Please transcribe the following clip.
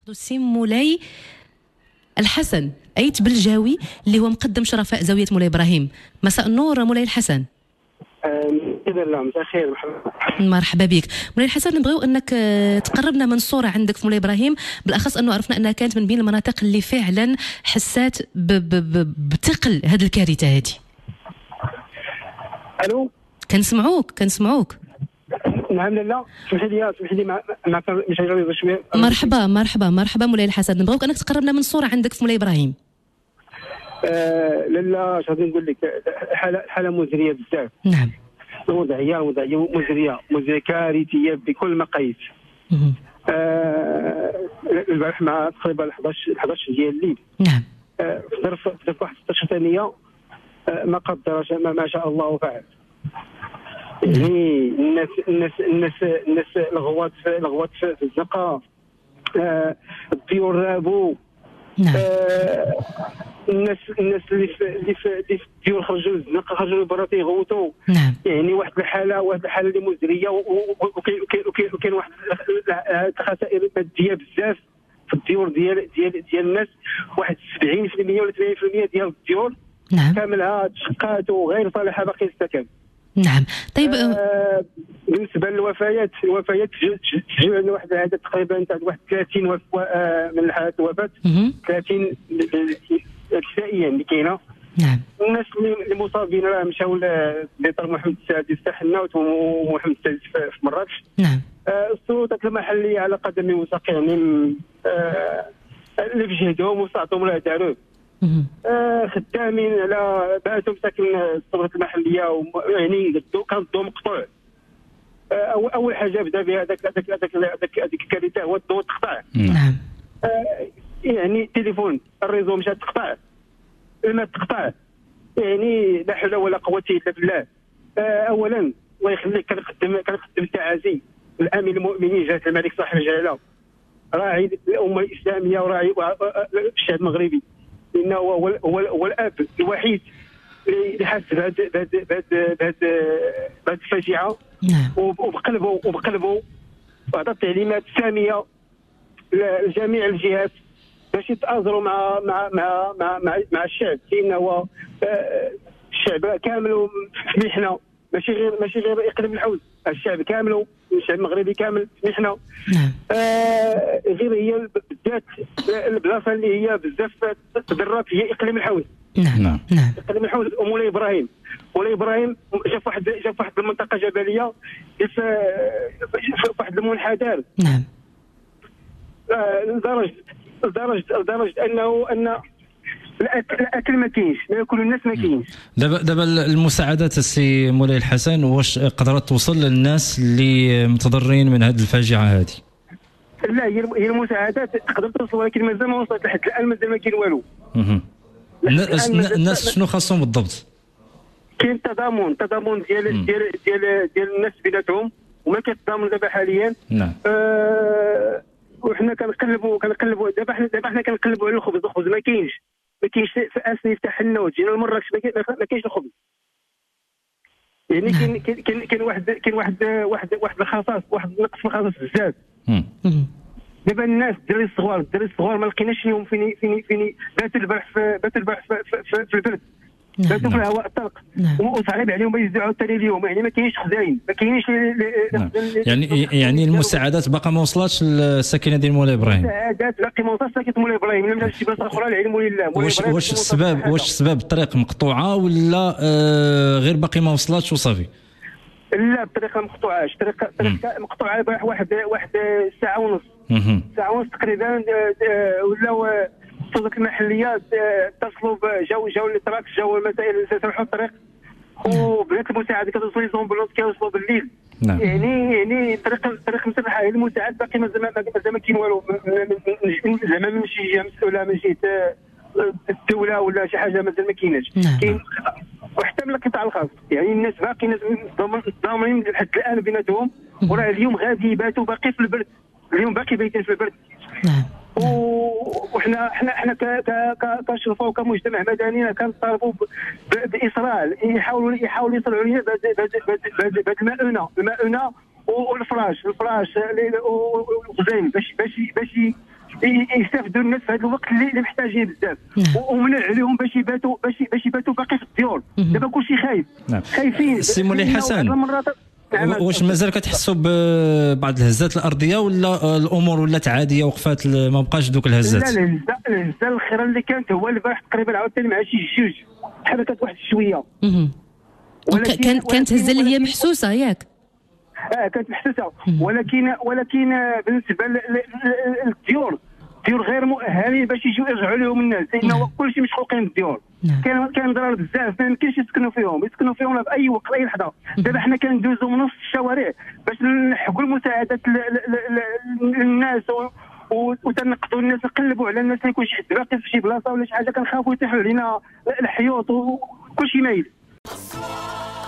السي مولاي الحسن أيت بالجاوي اللي هو مقدم شرفاء زاوية مولاي إبراهيم. مساء النور مولاي الحسن. مساء الخير. مرحبا بك مولاي الحسن. نبغيو انك تقربنا من صوره عندك في مولاي ابراهيم، بالاخص انه عرفنا انها كانت من بين المناطق اللي فعلا حسات بثقل هذه الكارثه هذه. الو كنسمعوك. نعم. لا سمح لي ما مش هجاوب شويه. مرحبا مولاي الحسن. نبغيوك انك تقربنا من صوره عندك في مولاي ابراهيم. لا اش غادي نقول لك، حاله مزريه بزاف. نعم. وضعيه مزريه كارثيه بكل مقاييس. البارح مع تقريبا 11 ديال الليل. نعم. في ظرف واحد 16 ثانيه ما قدرش ما شاء الله فعل. يعني الناس الغوات في الزنقه، الطيور رابوا. نعم. الناس اللي في الديور خرجوا للزنقه، خرجوا للبرا تيغوتوا. نعم. يعني واحد الحاله اللي مزريه، وكاين واحد الخسائر ماديه بزاف في الديور ديال الناس. واحد 70% ولا 80% ديال الديور. نعم. كاملها تشقات وغير صالحه باقي للسكن. نعم. طيب بالنسبه للوفيات تجي عندنا واحد العدد تقريبا تاع واحد 30 من الحالات الوفاه. 30 نسائيا اللي كاينه. نعم. الناس اللي مصابين راه مشاو لدار محمد السادس في حناوت ومحمد السادس في مراكش. نعم. السلطات المحليه على قدم وساق يعني اللي بجهدهم وساعتهم راه داروه. خدامين على باتوا مساكن السلطات المحليه، يعني كان الضوء مقطوع. اول حاجه بدا بها هذاك الكارثه هو الضوء تقطع. نعم. يعني التليفون الريزو مشى تقطع، الماء تقطع. يعني لا حول ولا قوه الا بالله. اولا الله يخليك كنخدم التعازي الامين المؤمنين جلاله الملك صاحب الجلاله، راعي الامه الاسلاميه وراعي الشعب المغربي، لانه هو الاب الوحيد اللي حس بهذه الفاجعه. نعم. وبقلبه وعطى تعليمات ساميه لجميع الجهات باش يتآزروا مع الشعب، لانه الشعب كامل في محنه، ماشي غير اقليم الحوز، الشعب كامل، الشعب المغربي كامل في محنه. نعم. غير هي بالذات البلاصه اللي هي بزاف تضررت هي اقليم الحوز. نعم. اقليم الحوز مولاي ابراهيم شاف واحد المنطقه جبليه في واحد المنحدر. نعم. لدرجه ان الاكل ما كاينش، ما ياكلوا الناس ما كاينش. دابا المساعدات السي مولاي الحسن واش قدرت توصل للناس اللي متضررين من هذه الفاجعه هذه؟ لا هي المساعدات تقدر توصل، ولكن مازال ما وصلت لحد الان، مازال ما كاين والو. الناس شنو خاصهم بالضبط؟ كاين تضامن ديال الناس بيناتهم، وما كاين تضامن دابا حاليا. نعم. وحنا كنقلبوا دابا حنا كنقلبوا على الخبز ما كاينش في اسني يفتح لنا وجينا لمراكش ما كاينش الخبز. يعني كاين واحد الخصاص، واحد النقص في الخصاص بزاف. دابا الناس الدراري الصغار ما لقيناش لهم فين باتوا البارح في البرد، باتوا في الهواء الطلق. وصعيب عليهم يزيدوا عاوتاني اليوم، يعني ما كاينش خزاين، ما كاينش. يعني المساعدات باقا ما وصلاتش للساكنه ديال مولاي ابراهيم. المساعدات باقي ما وصلتش ساكنه مولاي ابراهيم، الا مشات شي بلاصه اخرى العلم لله. واش السبب الطريق مقطوعه ولا غير باقي ما وصلاتش وصافي؟ لا الطريق ما مقطوعاش، الطريق مقطوعه واحد ساعه ونص. ساعه ونص تقريبا. ولاو السلطات المحليه اتصلوا جاو للتراك، جاو المسائل سمحوا الطريق، وبدات المساعده كتوصل لي زومبولونس كيوصلوا بالليل. نعم. يعني الطريق مسرحه، المساعد باقي مازال ما كاين والو، زعما من شي جهه مسؤوله من جهه الدوله ولا شي حاجه مازال ما كايناش. كاين وحتى من القطاع الخاص، يعني الناس باقي ضامنين لحد الان بيناتهم، وراه اليوم غادي يباتوا باقي في البرد، اليوم باقي بايتين في البرد. نعم. وحنا كشرفه وكمجتمع مدني كنطالبوا باسراع، يحاولوا يصلحوا لنا بهذه المؤونه والفراش والخزين يستافدوا الناس في هذا الوقت اللي محتاجين بزاف، ومنع عليهم باش يباتوا باقي في الديور. دابا كلشي خايف، خايفين. سي مولاي حسن، واش مازال كتحسوا ببعض الهزات الارضيه ولا الامور ولات عاديه وقفات ما بقاش دوك الهزات؟ لا الهزه الاخيره اللي كانت هو البارح تقريبا عاوتاني مع شي جوج بحال كانت واحد شويه، كانت هزه اللي هي محسوسه ياك؟ كانت محسوسه، ولكن بالنسبه للديور غير مؤهلين باش يجوا يرجعوا لهم الناس، لانه كلشي مشقوقين بالديور. كان ضرر بزاف، ما يمكنش يسكنوا فيهم في اي وقت اي لحظه. دابا حنا كندوزوا من نص الشوارع باش نلحقوا المساعدات للناس وتنقذوا الناس، نقلبوا على الناس اللي يكون شي حد باقي في شي بلاصه ولا شي حاجه، كنخافوا يطيحوا علينا الحيوط وكلشي مايل.